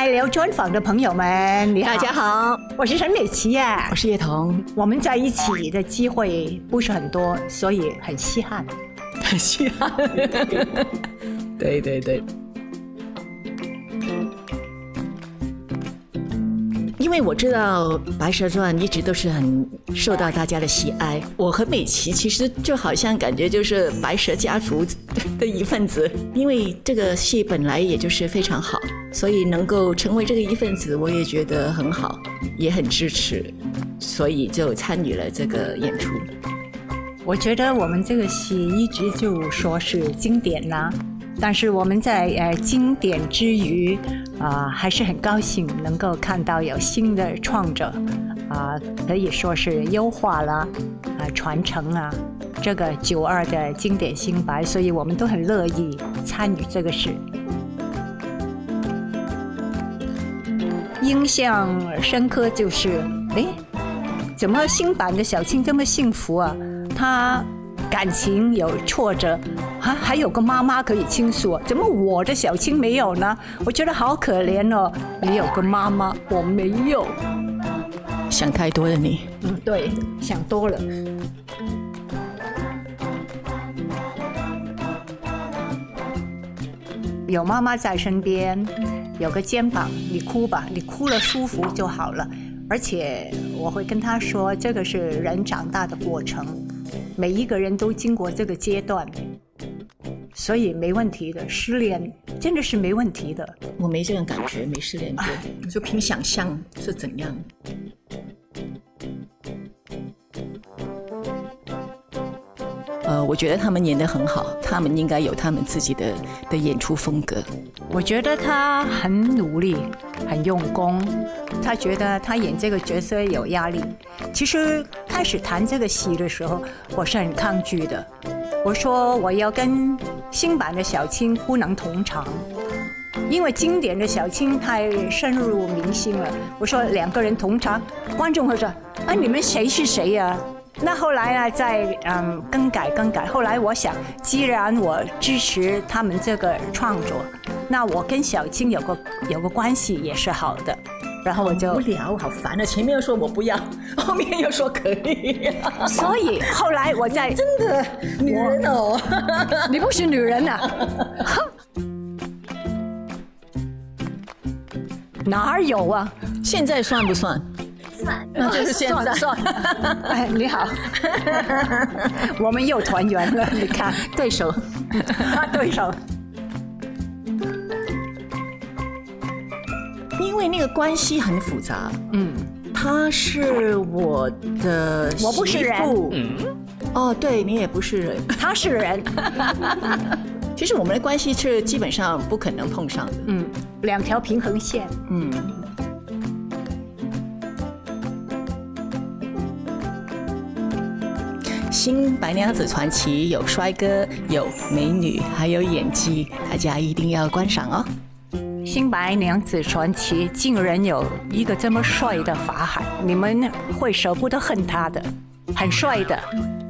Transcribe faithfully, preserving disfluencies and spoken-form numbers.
嗨，聊专访的朋友们，你好， 大家好， 我是陈美琪呀， 我是叶童。 我们在一起的机会不是很多，所以很稀罕， 很稀罕。对对对。因为我知道《白蛇传》一直都是很受到大家的喜爱，我和美琪其实就好像感觉就是白蛇家族的一份子，因为这个戏本来也就是非常好，所以能够成为这个一份子，我也觉得很好，也很支持，所以就参与了这个演出。 我觉得我们这个戏一直就说是经典啦、啊。但是我们在呃经典之余，啊、呃、还是很高兴能够看到有新的创作，啊、呃、可以说是优化了，啊、呃、传承啊这个九二的经典新白，所以我们都很乐意参与这个事。印象深刻就是，哎，怎么新版的小青这么幸福啊？她感情有挫折。啊，还有个妈妈可以倾诉，怎么我的小青没有呢？我觉得好可怜哦。你有个妈妈，我没有。 想太多了你。 嗯，对，想多了。有妈妈在身边，有个肩膀，你哭吧，你哭了舒服就好了。而且我会跟她说，这个是人长大的过程，每一个人都经过这个阶段。所以没问题的，失恋真的是没问题的。 我没这种感觉，没失恋过，我就凭想象是怎样。呃，我觉得他们演得很好，他们应该有他们自己的的演出风格。 我觉得他很努力，很用功。他觉得他演这个角色有压力。其实开始谈这个戏的时候，我是很抗拒的。我说我要跟新版的小青不能同场，因为经典的小青太深入民心了。我说两个人同场，观众会说：“啊，你们谁是谁呀、啊？”那后来呢，再嗯更改更改。后来我想，既然我支持他们这个创作，那我跟小青有个有个关系也是好的。然后我就无聊，好烦啊！前面又说我不要，后面又说可以， 所以后来我在真的女人哦， 你不是女人啊？哪有啊？ 现在算不算？ 算， 那就是现在。 算算。哎，你好，我们又团圆了。你看， 对手， 啊，对手。 因为那个关系很复杂， 嗯， 他是我的媳妇， 我不是人， 嗯，哦，对你也不是人， 他是人。 其实我们的关系是基本上不可能碰上的， 嗯，两条平衡线， 嗯。新白娘子传奇有帅哥，有美女，还有演技，大家一定要观赏哦。 新白娘子传奇竟然有一个这么帅的法海，你们会舍不得恨他的，很帅的。